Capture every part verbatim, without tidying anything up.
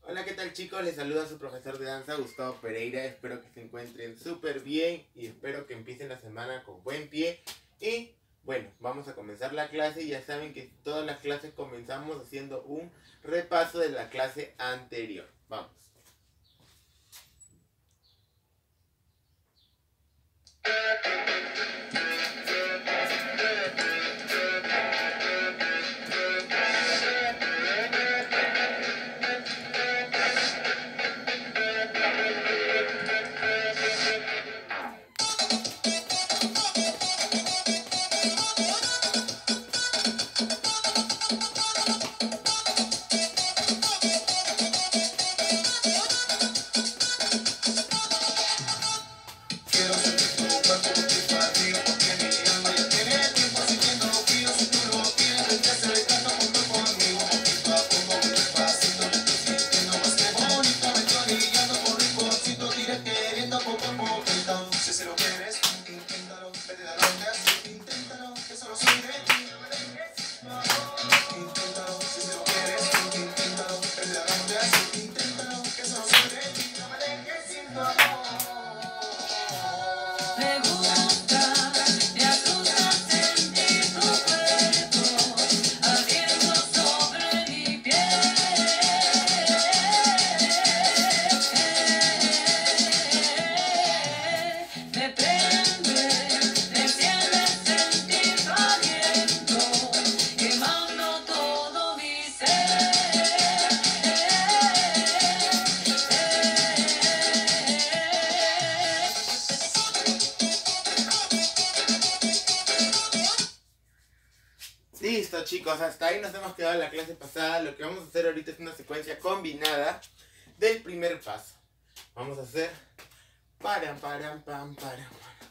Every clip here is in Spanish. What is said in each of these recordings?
Hola, ¿qué tal chicos? Les saluda su profesor de danza, Gustavo Pereira. Espero que se encuentren súper bien y espero que empiecen la semana con buen pie. Y bueno, vamos a comenzar la clase. Ya saben que todas las clases comenzamos haciendo un repaso de la clase anterior. Vamos. Listo chicos, hasta ahí nos hemos quedado en la clase pasada. Lo que vamos a hacer ahorita es una secuencia combinada del primer paso. Vamos a hacer param param pam param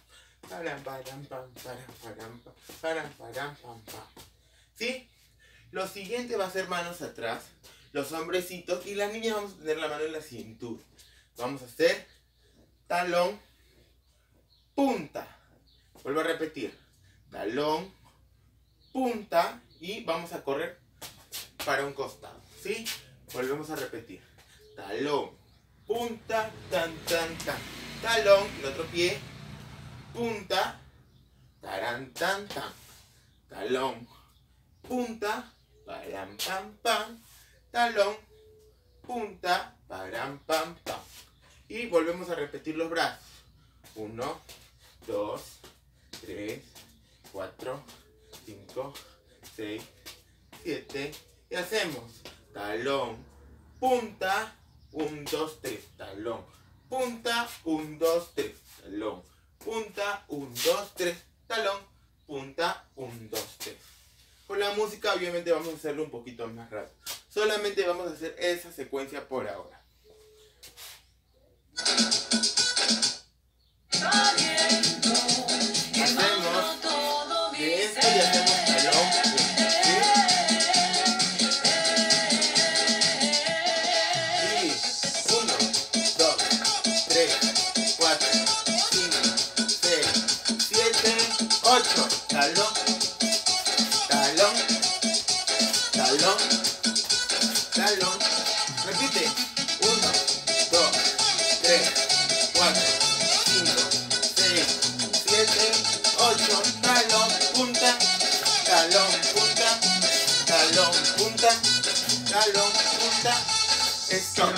param param pam param param param param pam pam. ¿Sí? Lo siguiente va a ser manos atrás, los hombrecitos, y las niñas vamos a tener la mano en la cintura. Vamos a hacer talón, punta. Vuelvo a repetir, talón, punta, y vamos a correr para un costado, ¿sí? Volvemos a repetir, talón, punta, tan, tan, tan, talón, el otro pie, punta, taran, tan, tan, talón, punta, param, pam, pam, talón, punta, param, pam, pam. Y volvemos a repetir los brazos, uno, dos, tres, cuatro, cinco, seis, siete, y hacemos talón, punta, uno, dos, tres, talón, punta, uno, dos, tres, talón, punta, uno, dos, tres, talón, punta, uno, dos, tres. Con la música obviamente vamos a hacerlo un poquito más rápido. Solamente vamos a hacer esa secuencia por ahora. Hacemos de esto y hacemos talón. ¿Sí? Y uno, dos, tres, cuatro, cinco, seis, siete, ocho. Talón, talón, talón, talón. Repite. uno, dos, tres, cuatro, cinco, seis, siete, ocho. Talón, punta, talón, punta, talón, punta, talón, punta. Esto.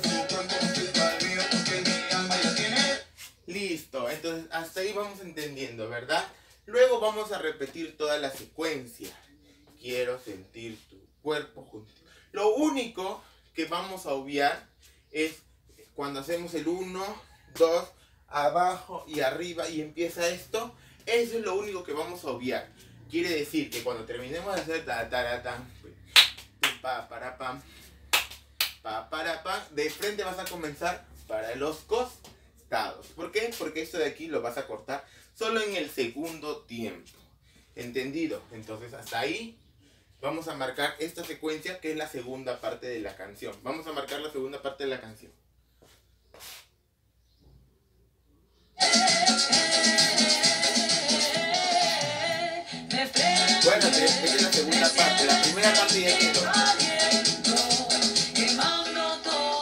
Listo, entonces hasta ahí vamos entendiendo, ¿verdad? Luego vamos a repetir toda la secuencia. Quiero sentir tu cuerpo junto. Lo único que vamos a obviar es cuando hacemos el uno, dos, abajo y arriba y empieza esto. Eso es lo único que vamos a obviar. Quiere decir que cuando terminemos de hacer ta, ta, ta, pa, para, pam, pa, para, pam, de frente vas a comenzar para los costados. ¿Por qué? Porque esto de aquí lo vas a cortar solo en el segundo tiempo. ¿Entendido? Entonces hasta ahí vamos a marcar esta secuencia que es la segunda parte de la canción. Vamos a marcar la segunda parte de la canción. Bueno, esta es la segunda parte. La primera parte ya quedó.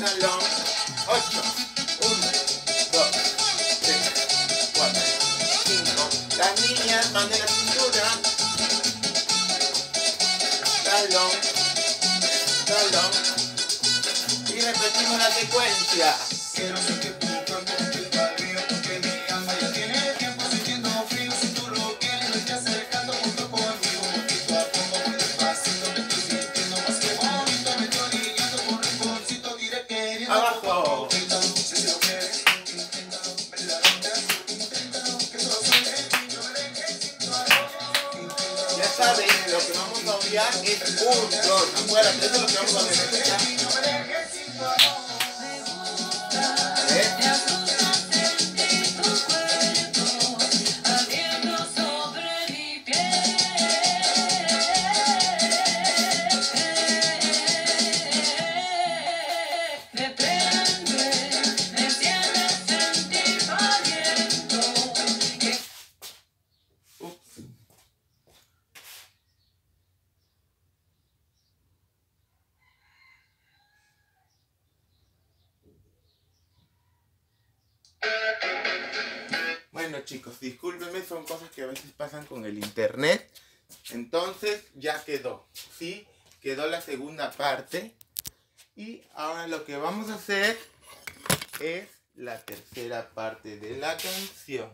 talón, ocho, uno, dos, tres, cuatro, cinco, las niñas van de la cintura, talón, talón, y repetimos la secuencia. Quiero sentir tu cuerpo junto al mío, porque mi alma ya tiene tiempo sintiendo frío. Si tú lo quieres, lo estoy acercando junto conmigo, poquito a poco, muy despacito. Me estoy sintiendo más que bonito, me estoy orillando por un rinconcito, diré queriendo. Abajo. Si lo quieres, inténtalo, verdaderamente, inténtalo, que solo soy el niño, me dejes sin tu amor. Ya sabes, lo que vamos a obviar es un dos. Acuérdate, eso es lo que vamos a ver. ¿Ya? Bueno chicos, discúlpenme, son cosas que a veces pasan con el internet. Entonces ya quedó, ¿sí? Quedó la segunda parte. Y ahora lo que vamos a hacer es la tercera parte de la canción.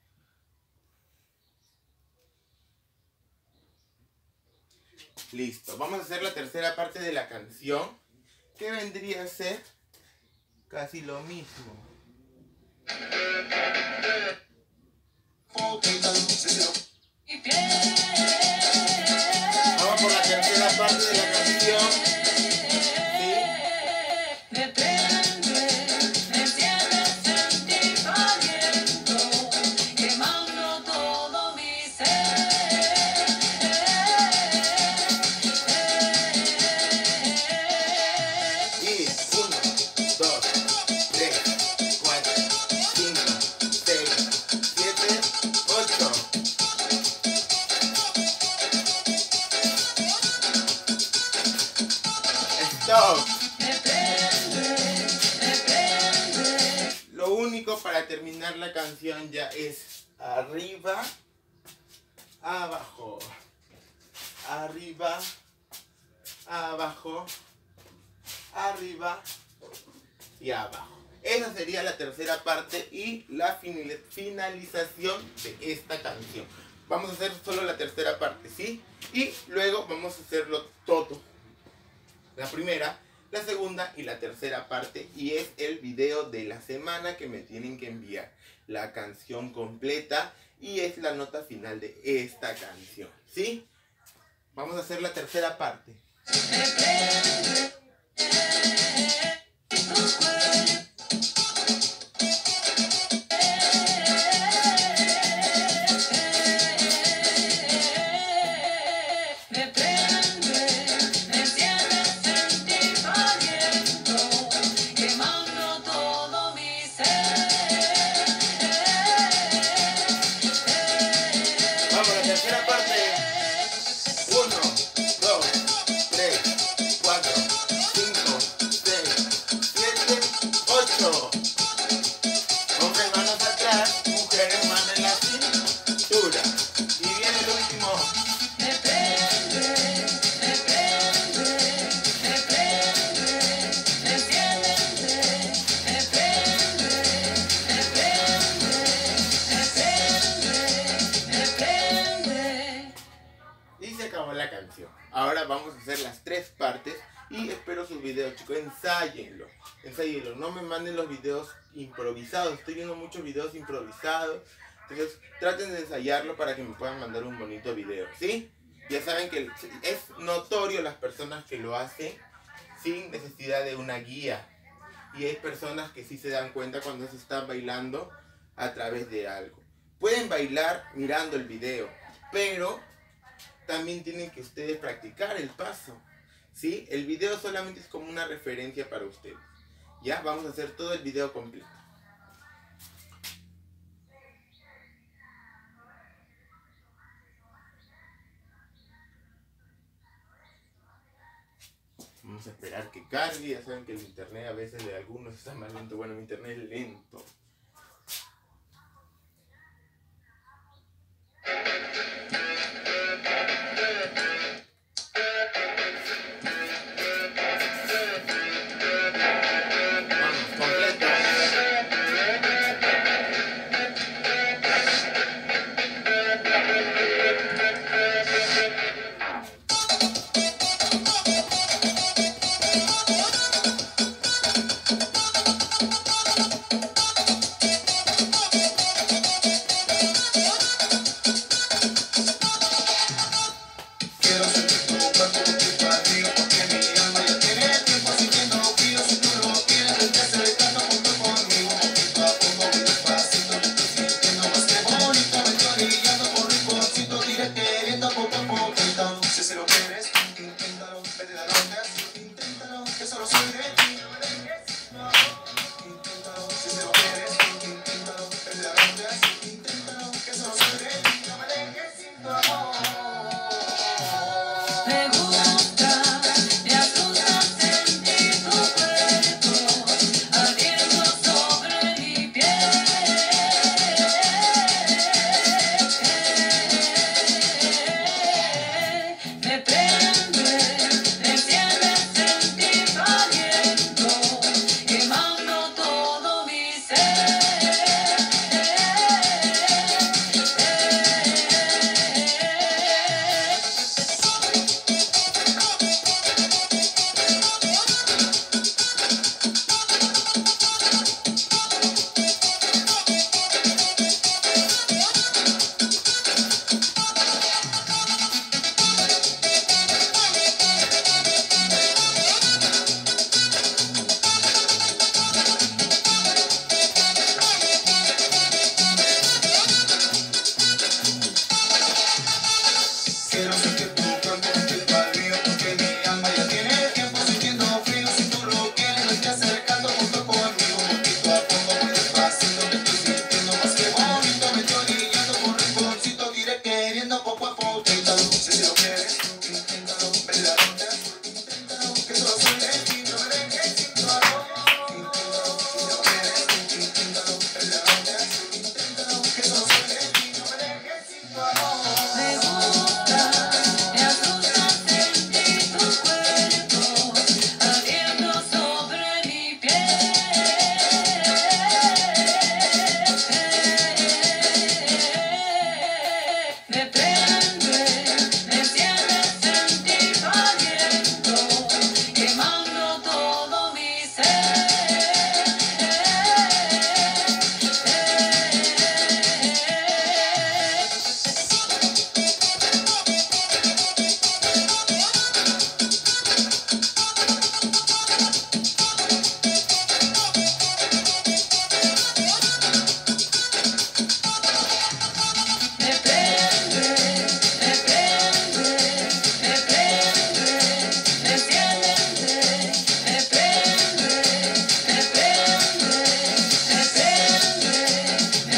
Listo, vamos a hacer la tercera parte de la canción, que vendría a ser casi lo mismo. Vamos por la tercera parte de la canción. ¿Sí? Me prende, me enciende sentir aliento, quemando todo mi ser. Y uno, dos, tres, cuatro, cinco, seis, siete, ocho. Stop. Lo único para terminar la canción ya es arriba, abajo, arriba, abajo, arriba y abajo. Esa sería la tercera parte y la finalización de esta canción. Vamos a hacer solo la tercera parte, ¿sí? Y luego vamos a hacerlo todo. La primera, la segunda y la tercera parte. Y es el video de la semana que me tienen que enviar. La canción completa y es la nota final de esta canción, ¿sí? Vamos a hacer la tercera parte. Vamos a la tercera parte. uno, dos, tres, cuatro, cinco, seis, siete, ocho. Hombres manos atrás, mujeres manos en la cintura. Y viene el último. Me prende, me prende, me prende, me enciende, me prende, me prende, me prende, me prende. Y se acabó la canción. Ahora vamos a hacer las tres partes y espero sus videos, chicos. Ensáyenlo, ensáyenlo. No me manden los videos improvisados. Estoy viendo muchos videos improvisados. Entonces traten de ensayarlo para que me puedan mandar un bonito video, ¿sí? Ya saben que es notorio las personas que lo hacen sin necesidad de una guía. Y hay personas que sí se dan cuenta cuando se están bailando a través de algo. Pueden bailar mirando el video, pero también tienen que ustedes practicar el paso, ¿sí? El video solamente es como una referencia para ustedes. Ya, vamos a hacer todo el video completo. Vamos a esperar que cargue. Ya saben que el internet a veces de algunos está más lento. Bueno, mi internet es lento.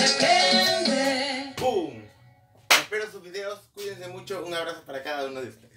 Espero sus videos, cuídense mucho, un abrazo para cada uno de ustedes.